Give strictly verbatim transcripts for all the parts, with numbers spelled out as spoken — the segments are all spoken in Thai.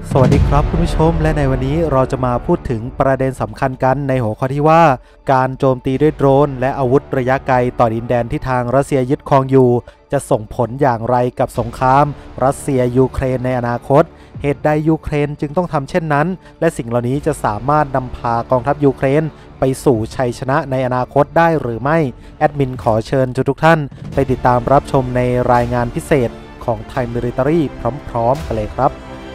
สวัสดีครับคุณผู้ชมและในวันนี้เราจะมาพูดถึงประเด็นสำคัญกันในหัวข้อที่ว่าการโจมตีด้วยโดรนและอาวุธระยะไกลต่อดินแดนที่ทางรัสเซียยึดครองอยู่จะส่งผลอย่างไรกับสงครามรัสเซียยูเครนในอนาคตเหตุใดยูเครนจึงต้องทำเช่นนั้นและสิ่งเหล่านี้จะสามารถนำพากองทัพยูเครนไปสู่ชัยชนะในอนาคตได้หรือไม่แอดมินขอเชิญทุกท่านไปติดตามรับชมในรายงานพิเศษของไทยมิลิตารีพร้อมๆกันเลยครับ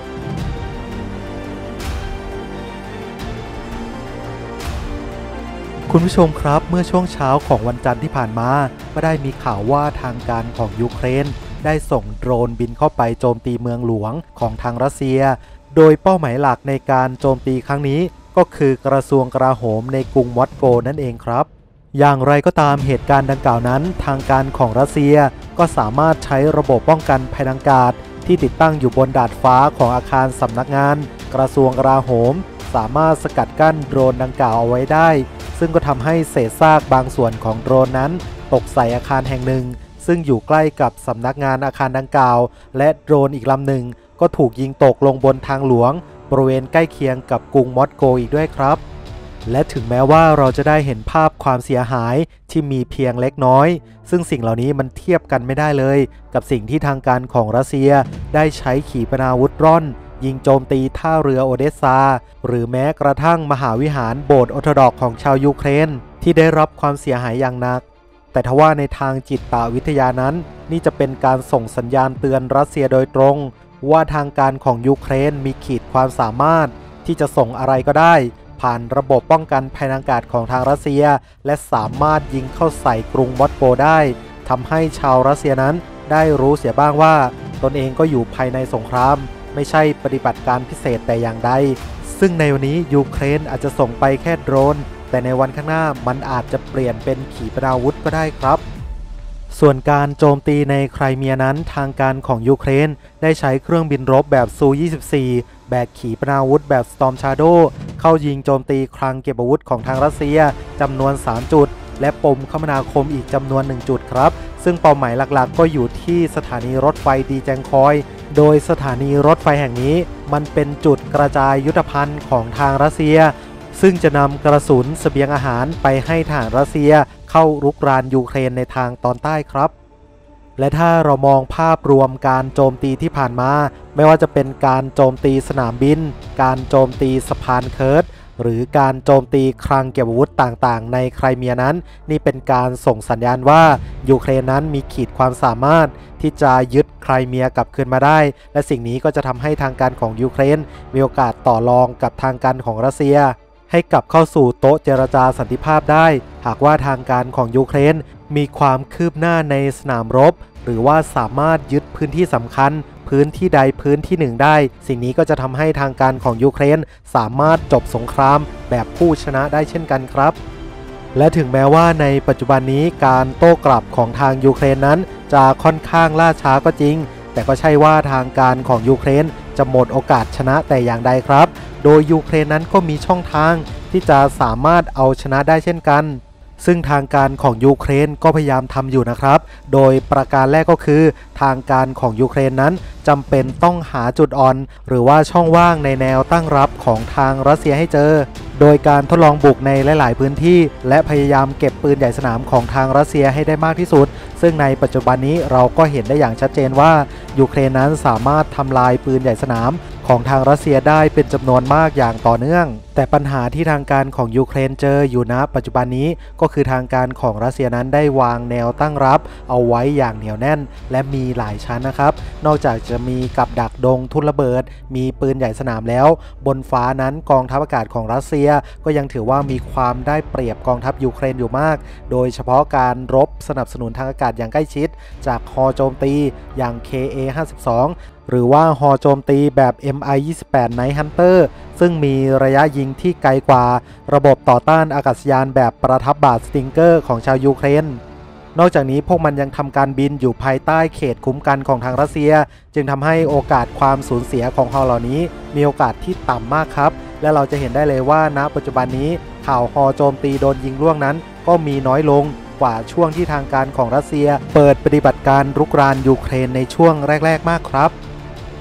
คุณผู้ชมครับเมื่อช่วงเช้าของวันจันทร์ที่ผ่านมาก็ได้มีข่าวว่าทางการของยูเครนได้ส่งโดรนบินเข้าไปโจมตีเมืองหลวงของทางรัสเซียโดยเป้าหมายหลักในการโจมตีครั้งนี้ก็คือกระทรวงกลาโหมในกรุงมอสโกนั่นเองครับอย่างไรก็ตามเหตุการณ์ดังกล่าวนั้นทางการของรัสเซียก็สามารถใช้ระบบป้องกันภัยทางอากาศที่ติดตั้งอยู่บนดาดฟ้าของอาคารสำนักงานกระทรวงกลาโหมสามารถสกัดกั้นโดรนดังกล่าวเอาไว้ได้ซึ่งก็ทำให้เศษซากบางส่วนของโดรนนั้นตกใส่อาคารแห่งหนึ่งซึ่งอยู่ใกล้กับสำนักงานอาคารดังกล่าวและโดรนอีกลำหนึ่งก็ถูกยิงตกลงบนทางหลวงบริเวณใกล้เคียงกับกรุงมอสโกอีกด้วยครับและถึงแม้ว่าเราจะได้เห็นภาพความเสียหายที่มีเพียงเล็กน้อยซึ่งสิ่งเหล่านี้มันเทียบกันไม่ได้เลยกับสิ่งที่ทางการของรัสเซียได้ใช้ขีปนาวุธร่อนยิงโจมตีท่าเรือโอเดสซาหรือแม้กระทั่งมหาวิหารโบสถ์ออร์โธดอกซ์ของชาวยูเครนที่ได้รับความเสียหายอย่างหนักแต่ทว่าในทางจิตวิทยานั้นนี่จะเป็นการส่งสัญญาณเตือนรัสเซียโดยตรงว่าทางการของยูเครนมีขีดความสามารถที่จะส่งอะไรก็ได้ผ่านระบบป้องกันภัยทางอากาศของทางรัสเซียและสามารถยิงเข้าใส่กรุงมอสโกได้ทำให้ชาวรัสเซียนั้นได้รู้เสียบ้างว่าตนเองก็อยู่ภายในสงครามไม่ใช่ปฏิบัติการพิเศษแต่อย่างใดซึ่งในวันนี้ยูเครนอาจจะส่งไปแค่โดรนแต่ในวันข้างหน้ามันอาจจะเปลี่ยนเป็นขีปนาวุธก็ได้ครับส่วนการโจมตีในไครเมียนั้นทางการของยูเครนได้ใช้เครื่องบินรบแบบซู ยี่สิบสี่ แบกขีปนาวุธแบบ Storm Shadow เข้ายิงโจมตีคลังเก็บอาวุธของทางรัสเซียจำนวนสามจุดและปมคมนาคมอีกจำนวนหนึ่งจุดครับซึ่งเป้าหมายหลักๆก็อยู่ที่สถานีรถไฟดีแจงคอยโดยสถานีรถไฟแห่งนี้มันเป็นจุดกระจายยุทธภัณฑ์ของทางรัสเซียซึ่งจะนำกระสุนเสบียงอาหารไปให้ทหารรัสเซียเข้ารุกรานยูเครนในทางตอนใต้ครับและถ้าเรามองภาพรวมการโจมตีที่ผ่านมาไม่ว่าจะเป็นการโจมตีสนามบินการโจมตีสะพานเคิร์ตหรือการโจมตีคลังเก็บอาวุธต่างๆในไครเมียนั้นนี่เป็นการส่งสัญญาณว่ายูเครนนั้นมีขีดความสามารถที่จะยึดไครเมียกลับคืนมาได้และสิ่งนี้ก็จะทำให้ทางการของยูเครนมีโอกาสต่อรองกับทางการของรัสเซียให้กลับเข้าสู่โต๊ะเจรจาสันติภาพได้หากว่าทางการของยูเครนมีความคืบหน้าในสนามรบหรือว่าสามารถยึดพื้นที่สำคัญพื้นที่ใดพื้นที่หนึ่งได้สิ่งนี้ก็จะทำให้ทางการของยูเครนสามารถจบสงครามแบบผู้ชนะได้เช่นกันครับและถึงแม้ว่าในปัจจุบันนี้การโต้กลับของทางยูเครนนั้นจะค่อนข้างล่าช้าก็จริงแต่ก็ใช่ว่าทางการของยูเครนจะหมดโอกาสชนะแต่อย่างใดครับโดยยูเครนนั้นก็มีช่องทางที่จะสามารถเอาชนะได้เช่นกันซึ่งทางการของยูเครนก็พยายามทำอยู่นะครับโดยประการแรกก็คือทางการของยูเครนนั้นจำเป็นต้องหาจุดอ่อนหรือว่าช่องว่างในแนวตั้งรับของทางรัสเซียให้เจอโดยการทดลองบุกในหลายๆพื้นที่และพยายามเก็บปืนใหญ่สนามของทางรัสเซียให้ได้มากที่สุดซึ่งในปัจจุบันนี้เราก็เห็นได้อย่างชัดเจนว่ายูเครนนั้นสามารถทำลายปืนใหญ่สนามของทางรัสเซียได้เป็นจำนวนมากอย่างต่อเนื่องแต่ปัญหาที่ทางการของยูเครนเจออยู่ณปัจจุบันนี้ก็คือทางการของรัสเซียนั้นได้วางแนวตั้งรับเอาไว้อย่างเหนียวแน่นและมีหลายชั้นนะครับนอกจากจะมีกับดักดงทุ่นระเบิดมีปืนใหญ่สนามแล้วบนฟ้านั้นกองทัพอากาศของรัสเซียก็ยังถือว่ามีความได้เปรียบกองทัพยูเครนอยู่มากโดยเฉพาะการรบสนับสนุนทางอากาศอย่างใกล้ชิดจากฮอโจมตีอย่าง เค เอ ห้าสิบสองหรือว่าฮอโจมตีแบบ เอ็ม ไอ ยี่สิบแปด Night Hunter ซึ่งมีระยะยิงที่ไกลกว่าระบบต่อต้านอากาศยานแบบประทับบาทสติงเกอร์ของชาวยูเครนนอกจากนี้พวกมันยังทำการบินอยู่ภายใต้เขตคุ้มกันของทางรัสเซียจึงทำให้โอกาสความสูญเสียของฮอเหล่านี้มีโอกาสที่ต่ำมากครับและเราจะเห็นได้เลยว่าณปัจจุบันนี้ข่าวฮอโจมตีโดนยิงล่วงนั้นก็มีน้อยลงกว่าช่วงที่ทางการของรัสเซียเปิดปฏิบัติการรุกรานยูเครนในช่วงแรกๆมากครับ แ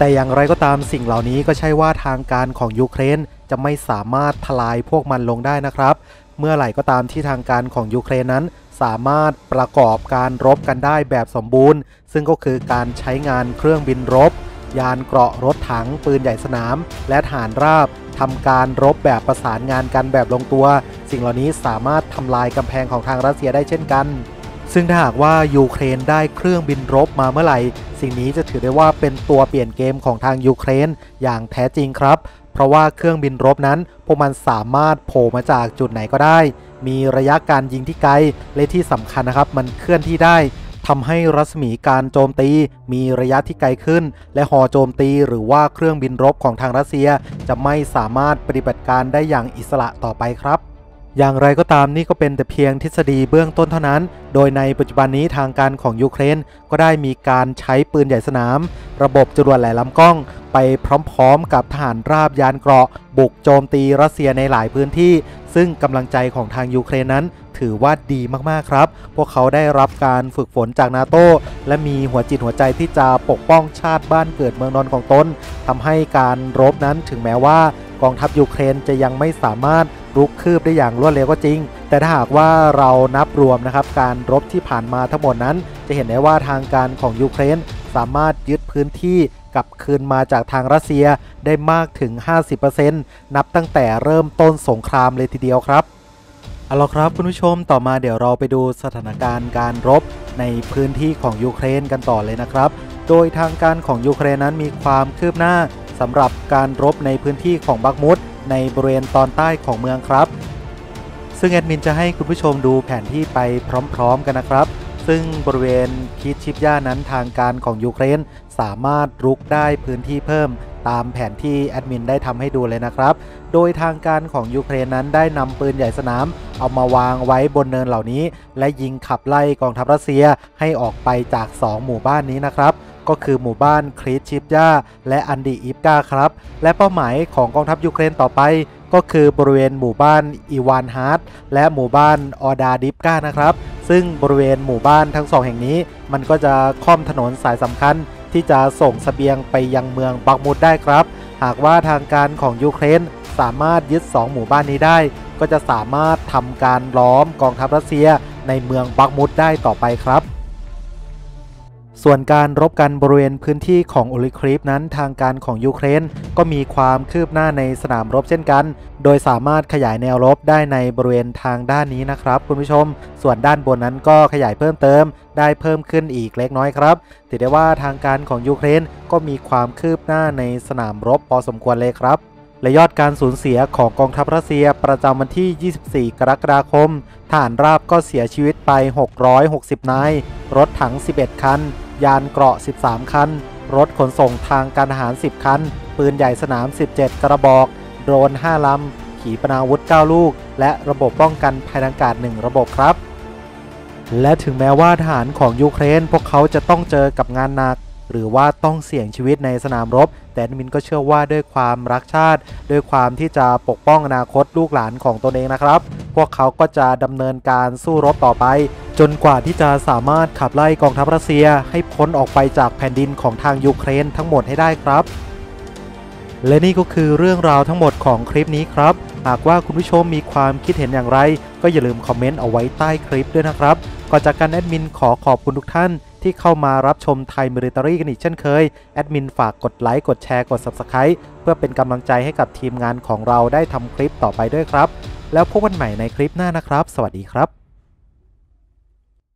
แต่อย่างไรก็ตามสิ่งเหล่านี้ก็ใช่ว่าทางการของยูเครนจะไม่สามารถทลายพวกมันลงได้นะครับเมื่อไหร่ก็ตามที่ทางการของยูเครนนั้นสามารถประกอบการรบกันได้แบบสมบูรณ์ซึ่งก็คือการใช้งานเครื่องบินรบยานเกราะรถถังปืนใหญ่สนามและทหารราบทำการรบแบบประสานงานกันแบบลงตัวสิ่งเหล่านี้สามารถทำลายกำแพงของทางรัสเซียได้เช่นกันซึ่งถ้าหากว่ายูเครนได้เครื่องบินรบมาเมื่อไหร่สิ่งนี้จะถือได้ว่าเป็นตัวเปลี่ยนเกมของทางยูเครนอย่างแท้จริงครับเพราะว่าเครื่องบินรบนั้นพวกมันสามารถโผล่มาจากจุดไหนก็ได้มีระยะการยิงที่ไกลและที่สำคัญนะครับมันเคลื่อนที่ได้ทำให้รัศมีการโจมตีมีระยะที่ไกลขึ้นและหอโจมตีหรือว่าเครื่องบินรบของทางรัสเซียจะไม่สามารถปฏิบัติการได้อย่างอิสระต่อไปครับอย่างไรก็ตามนี่ก็เป็นแต่เพียงทฤษฎีเบื้องต้นเท่านั้นโดยในปัจจุบันนี้ทางการของยูเครนก็ได้มีการใช้ปืนใหญ่สนามระบบจรวดแหลมลำกล้องไปพร้อมๆกับทหารราบยานเกราะบุกโจมตีรัสเซียในหลายพื้นที่ซึ่งกำลังใจของทางยูเครนนั้นถือว่าดีมากๆครับพวกเขาได้รับการฝึกฝนจากนาโต้และมีหัวจิตหัวใจที่จะปกป้องชาติบ้านเกิดเมืองนอนของตนทำให้การรบนั้นถึงแม้ว่ากองทัพยูเครนจะยังไม่สามารถรุกคืบได้อย่างรวดเร็วก็จริงแต่ถ้าหากว่าเรานับรวมนะครับการรบที่ผ่านมาทั้งหมดนั้นจะเห็นได้ว่าทางการของยูเครนสามารถยึดพื้นที่กลับคืนมาจากทางรัสเซียได้มากถึง ห้าสิบเปอร์เซ็นต์ นับตั้งแต่เริ่มต้นสงครามเลยทีเดียวครับเอาล่ะครับคุณผู้ชมต่อมาเดี๋ยวเราไปดูสถานการณ์การรบในพื้นที่ของยูเครนกันต่อเลยนะครับโดยทางการของยูเครนนั้นมีความคืบหน้าสำหรับการรบในพื้นที่ของบักมุดในบริเวณตอนใต้ของเมืองครับซึ่งแอดมินจะให้คุณผู้ชมดูแผนที่ไปพร้อมๆกันนะครับซึ่งบริเวณคิดชิปย่านั้นทางการของยูเครนสามารถรุกได้พื้นที่เพิ่มตามแผนที่แอดมินได้ทำให้ดูเลยนะครับโดยทางการของยูเครนนั้นได้นำปืนใหญ่สนามเอามาวางไว้บนเนินเหล่านี้และยิงขับไล่กองทัพรัสเซียให้ออกไปจากสองหมู่บ้านนี้นะครับก็คือหมู่บ้านคริสชิปย่าและอันดีอิฟกาครับและเป้าหมายของกองทัพยูเครนต่อไปก็คือบริเวณหมู่บ้านอีวานฮาร์ดและหมู่บ้านออดาดิฟกานะครับซึ่งบริเวณหมู่บ้านทั้งสองแห่งนี้มันก็จะค่อมถนนสายสำคัญที่จะส่งเสบียงไปยังเมืองบักมุดได้ครับหากว่าทางการของยูเครนสามารถยึดสองหมู่บ้านนี้ได้ก็จะสามารถทำการล้อมกองทัพรัสเซียในเมืองบักมุดได้ต่อไปครับส่วนการรบกันบริเวณพื้นที่ของโอลิคริฟนั้นทางการของยูเครนก็มีความคืบหน้าในสนามรบเช่นกันโดยสามารถขยายแนวรบได้ในบริเวณทางด้านนี้นะครับคุณผู้ชมส่วนด้านบนนั้นก็ขยายเพิ่มเติมได้เพิ่มขึ้นอีกเล็กน้อยครับถือได้ว่าทางการของยูเครนก็มีความคืบหน้าในสนามรบพอสมควรเลยครับและยอดการสูญเสียของกองทัพรัสเซียประจำวันที่ยี่สิบสี่กรกฎาคมทหารราบก็เสียชีวิตไปหกร้อยหกสิบนายรถถังสิบเอ็ดคันยานเกราะสิบสามคันรถขนส่งทางการทหารสิบคันปืนใหญ่สนามสิบเจ็ดกระบอกโดรนห้าลำขีปนาวุธเก้าลูกและระบบป้องกันภัยทางอากาศหนึ่งระบบครับและถึงแม้ว่าทหารของยูเครนพวกเขาจะต้องเจอกับงานหนักหรือว่าต้องเสี่ยงชีวิตในสนามรบแต่มินก็เชื่อว่าด้วยความรักชาติด้วยความที่จะปกป้องอนาคตลูกหลานของตนเองนะครับพวกเขาก็จะดำเนินการสู้รบต่อไปจนกว่าที่จะสามารถขับไล่กองทัพรัสเซียให้พ้นออกไปจากแผ่นดินของทางยูเครนทั้งหมดให้ได้ครับและนี่ก็คือเรื่องราวทั้งหมดของคลิปนี้ครับหากว่าคุณผู้ชมมีความคิดเห็นอย่างไรก็อย่าลืมคอมเมนต์เอาไว้ใต้คลิปด้วยนะครับก่อนจากกันแอดมินขอขอบคุณทุกท่านที่เข้ามารับชมไทยมิลิเตอรี่กันอีกเช่นเคยแอดมินฝากกดไลค์กดแชร์กด ซับสไครบ์ เพื่อเป็นกำลังใจให้กับทีมงานของเราได้ทำคลิปต่อไปด้วยครับแล้วพบกันใหม่ในคลิปหน้านะครับสวัสดีครับ